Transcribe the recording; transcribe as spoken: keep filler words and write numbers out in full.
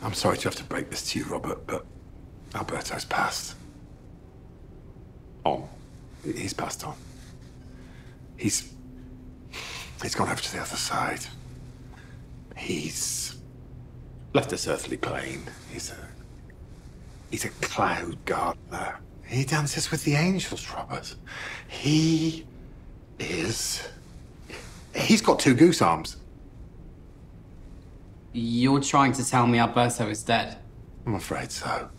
I'm sorry to have to break this to you, Robert, but Alberto's passed. On. He's passed on. He's... He's gone over to the other side. He's left this earthly plane. He's a... He's a cloud gardener. He dances with the angels, Robert. He is... He's got two goose arms. You're trying to tell me Alberto is dead? I'm afraid so.